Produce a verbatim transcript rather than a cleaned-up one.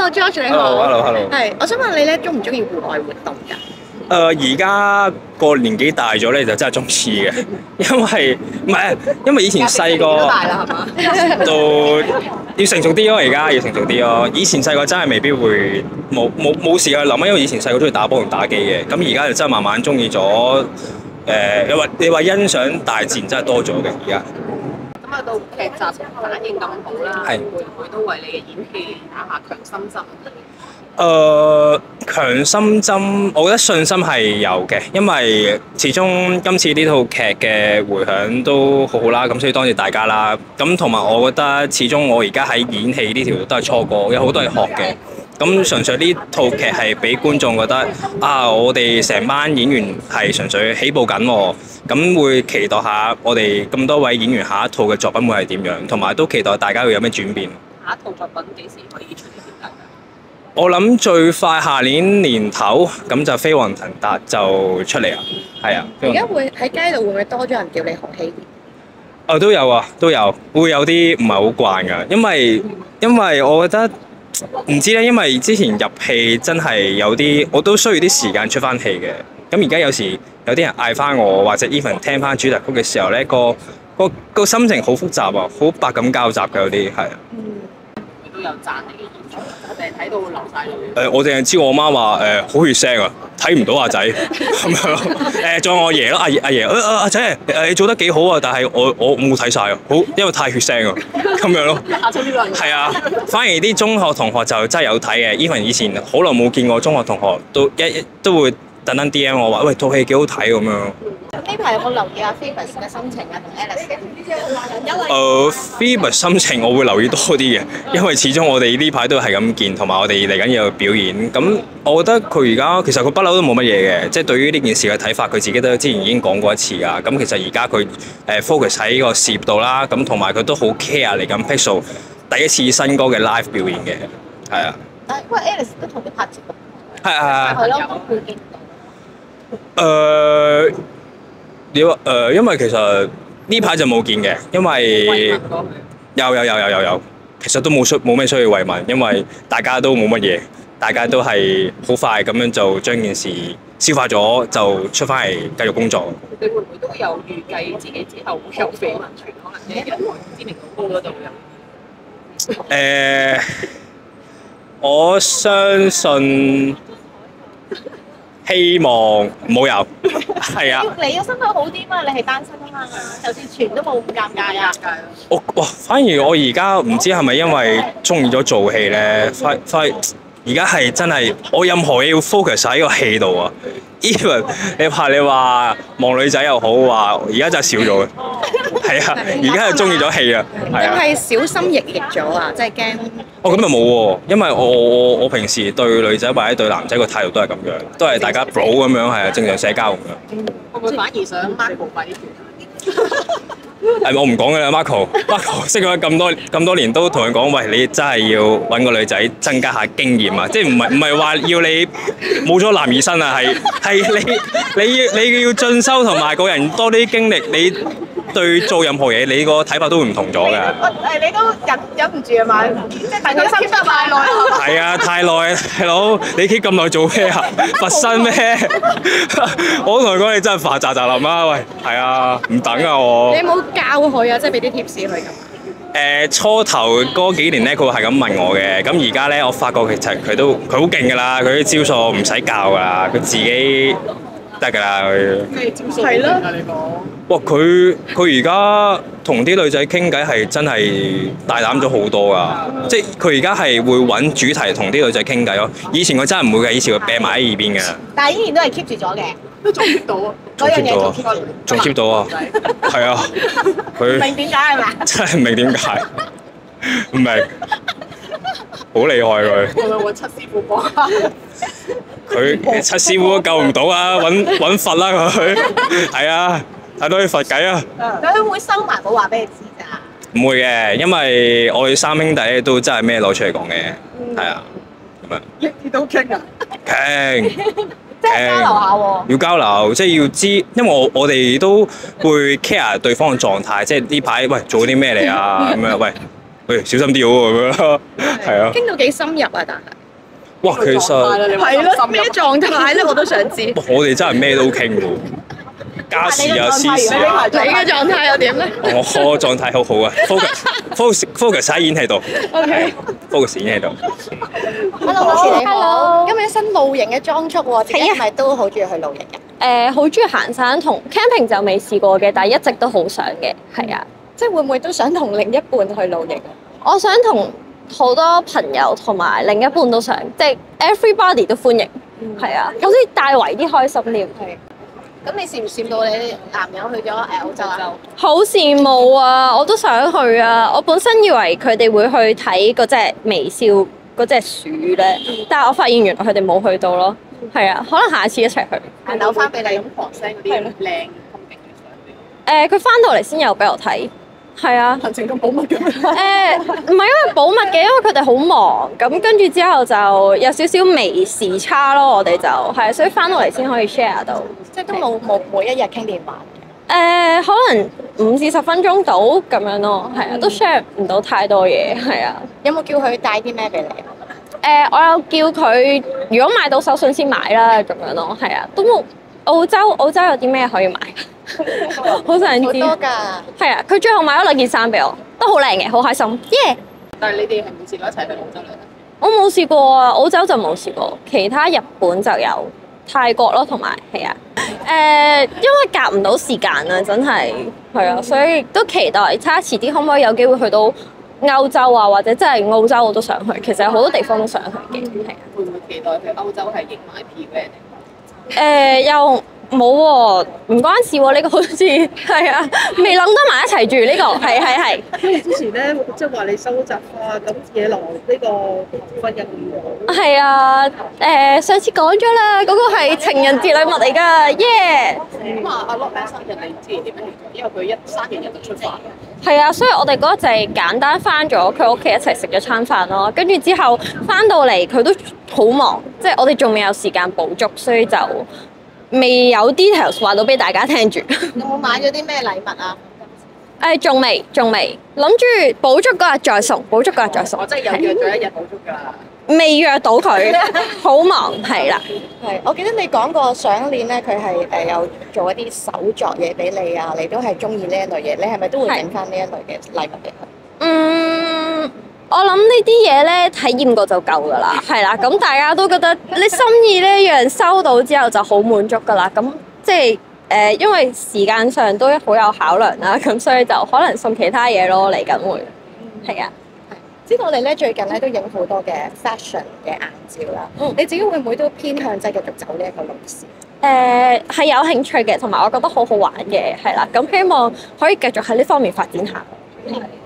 Hello，George 你好。 Hello，Hello，Hello。 係，我想問你咧，中唔中意戶外活動㗎？ 誒而家個年紀大咗咧，就真係中意嘅，因為唔係因為以前細個都大啦，係嘛？ 到要成熟啲咯，而家要成熟啲咯。以前細個真係未必會冇冇冇時間去諗啊，因為以前細個中意打波同打機嘅，咁而家就真係慢慢中意咗誒。你話你話欣賞大自然真係多咗嘅而家。 咁啊，到劇集反應咁好啦， 係會唔會都為你嘅演戲打下強心針？ 誒、呃、強心針，我覺得信心係有嘅，因為始終今次呢套劇嘅迴響都好好啦，咁所以多謝大家啦。咁同埋我覺得始終我而家喺演戲呢條都係初哥，有好多嘢學嘅。咁純粹呢套劇係俾觀眾覺得啊，我哋成班演員係純粹起步緊喎，咁會期待下我哋咁多位演員下一套嘅作品會係點樣，同埋都期待大家會有咩轉變。 下一套作品幾時可以出嚟俾大家？ 我諗最快下年年頭咁就飛黃騰達就出嚟啦，係啊。 而家會喺街度會唔會多咗人叫你學戲？ 哦，都有啊，都有，會有啲唔係好慣㗎，因為因為我覺得唔知咧，因為之前入戲真係有啲，我都需要啲時間出翻戲嘅。咁而家有時有啲人嗌翻我，或者 even 聽翻主題曲嘅時候咧，個個個心情好複雜啊，好百感交集嘅有啲係啊。 佢都有讚你嘅演出，我哋睇到流晒淚。 誒，我淨係知我媽話誒好血腥啊，睇唔到阿仔咁樣咯。誒，仲有我爺咯，阿爺阿爺，誒阿仔誒你做得幾好啊，但係我我冇睇晒啊，好因為太血腥啊，咁樣咯。 嚇親啲淚。係啊，反而啲中學同學就真係有睇嘅。even 以前好耐冇見過中學同學，都一一都會特登 D M 我話：喂，套戲幾好睇咁樣。 呢排有冇留意阿 Phoebus 嘅心情啊？同 Alice 嘅？ 誒 Phoebus 心情我會留意多啲嘅，因為始終我哋呢排都係咁見，同埋我哋嚟緊有表演。咁我覺得佢而家其實佢不嬲都冇乜嘢嘅，即係對於呢件事嘅睇法，佢自己都之前已經講過一次㗎。咁其實而家佢誒 focus 喺個事業度啦，咁同埋佢都好 care 嚟緊 Pixel 第一次新歌嘅 live 表演嘅，係啊。 但因為 Alice 都同佢拍節目。 係係係。 係咯，會見到。 誒，點啊？誒，因為其實呢排就冇見嘅，因為有有有有有有，其實都冇需冇咩需要慰問，因為大家都冇乜嘢，大家都係好快咁樣就將件事消化咗，就出翻嚟繼續工作。 你會唔會都有預計自己之後會有緋聞傳，可能一日知名度高嗰度有？ 誒，我相信。希望冇有，係啊！ 你嘅身份好啲嘛？你係單身啊嘛，就算傳都冇咁尷尬啊！ 我哇，反而我而家唔知係咪因為中意咗做戲咧，快快而家係真係我任何嘢要 focus 喺個戲度啊 ！even 你怕你話望女仔又好話，而家真係少咗嘅，係啊！而家係中意咗戲啊，係啊！ 定係小心翼翼咗啊？即係驚。 哦，咁又冇喎，因為我我我平時對女仔或者對男仔個態度都係咁樣，都係大家 bro 咁樣，係啊，正常社交咁樣。 會唔會反而想 Marco 快啲斷？ 係我唔講嘅啦 ，Marco，Marco 識咗咁多咁多年都同佢講，喂，你真係要揾個女仔增加下經驗啊！即係唔係唔係話要你冇咗男兒身啊？係係你你要你要進修同埋個人多啲經歷，你對做任何嘢你個睇法都會唔同咗㗎。 誒，你都忍忍唔住啊嘛？即係等佢心得太耐啦。 係啊，太耐啊，大佬，你 keep 咁耐做咩啊？佛身咩？我同佢講，你真係發咋咋林啊！喂，係啊，唔等啊我。 你有冇教佢啊？即係俾啲 tips 佢咁。 誒初頭嗰幾年咧，佢會係咁問我嘅。咁而家咧，我發覺其實佢都佢好勁㗎啦，佢啲招數唔使教㗎啦，佢自己得㗎啦。佢咩招數係啦？你講。 哇！佢佢而家同啲女仔傾偈係真係大膽咗好多㗎，即係佢而家係會揾主題同啲女仔傾偈咯。以前佢真係唔會嘅，以前佢啤埋喺耳邊嘅。 但係依然都係 keep 住咗嘅， 都仲 keep 到啊！ 仲 keep 到啊！仲 keep 到啊！係啊！佢明點解係嘛？ 真係唔明點解，唔明，好厲害佢。 係咪揾七師傅幫下？ 佢七師傅都救唔到啊！揾揾佛啦佢，係啊！睇到佢佛偈啊！ 佢會收埋冇話俾你知咋？ 唔會嘅，因為我哋三兄弟都真係咩攞出嚟講嘅，係啊，咁啊。 你都傾啊？ 傾。 即係交流下喎。 要交流，即係要知，因為我我哋都會 care 對方嘅狀態，即係呢排喂做啲咩嚟啊咁樣，喂喂小心啲喎咁樣，係啊。 傾到幾深入啊？但係。 哇，其實係咯，咩狀態咧？我都想知。 我哋真係咩都傾喎，家事啊、私事啊。 你嘅狀態又點咧？ 我我狀態好好啊，focus focus focus 喺演戲度係 focus 演戲度。 Hello，你好。 Hello 今日有新露營嘅裝束喎，自己係咪都好中意去露營嘅？ 誒好中意行山同 camping 就未試過嘅，但係一直都好想嘅，係啊！ 即係會唔會都想同另一半去露營啊？ 我想同好多朋友同埋另一半都想，即係 everybody 都歡迎，係啊！好似大圍啲開心啲。 咁你羨唔羨慕你男友去咗誒澳洲啊？ 好羨慕啊！我都想去啊！我本身以為佢哋會去睇嗰隻微笑嗰隻鼠咧，但係我發現原來佢哋冇去到咯。係啊，可能下次一齊去。 係留翻俾你。 咁狂 send 嗰啲靚風景嘅相俾我。 誒，佢翻到嚟先有俾我睇。係啊。 行程咁保密嘅咩？ 誒唔係因為保密嘅，因為佢哋好忙，咁跟住之後就有少少微時差咯，我哋就係，所以翻到嚟先可以 share 到。 即係都冇冇每一日傾電話。 誒、可能五至十分鐘到咁樣咯，係啊，都 share 唔到太多嘢，係啊。 有冇叫佢帶啲咩俾你啊？ 誒、我有叫佢如果買到手信先買啦，咁樣咯，係啊，都冇澳洲澳洲有啲咩可以買？好想知。 好多㗎。 係啊，佢最後買咗兩件衫俾我，都好靚嘅，好開心，耶！ 但係你哋係冇試過一齊去澳洲咧？ 我冇試過啊，澳洲就冇試過，其他日本就有，泰國咯，同埋係啊，誒、因為夾唔到時間啊，真係係啊，所以都期待睇下遲啲可唔可以有機會去到歐洲啊，或者真係澳洲我都想去，其實有好多地方都想去嘅，係啊， 會唔會期待去歐洲係影埋 P V 誒、又冇喎，唔關事喎，呢、個好似係啊，未諗得埋一齊住呢、個，係係係。 因為之前咧，即係話你收集花咁野狼呢個婚入面係啊，誒、上次講咗啦，嗰、個係情人節禮物嚟㗎，耶！ 咁啊，阿 Lock 咧生日你之前點樣慶祝？因為佢一生完日就出發。 係啊，所以我哋嗰日就係簡單翻咗佢屋企一齊食咗餐飯咯，跟住之後翻到嚟佢都好忙，即係我哋仲未有時間補足，所以就未有 details 話到俾大家聽住。 有冇買咗啲咩禮物啊？ 誒，仲未，仲未，諗住補足嗰日再送，補足嗰日再送。 我真係有約咗一日補足㗎啦。 未約到佢，好忙，係啦。 係，我記得你講過上一年咧，佢係誒有做一啲手作嘢俾你啊，你都係中意呢一類嘢，你係咪都會整翻呢一類嘅禮物俾佢？ 嗯，我諗呢啲嘢咧體驗過就夠噶啦，係啦。咁大家都覺得你心意呢一樣收到之後就好滿足噶啦。咁即係誒，因為時間上都好有考量啦，咁所以就可能送其他嘢咯，嚟緊會係啊。 知道你咧最近咧都影好多嘅 fashion 嘅硬照啦， 嗯你自己會唔會都偏向即係繼續走呢一個路線？ 誒係有興趣嘅，同埋我覺得好好玩嘅，係啦。咁希望可以繼續喺呢方面發展下。 咁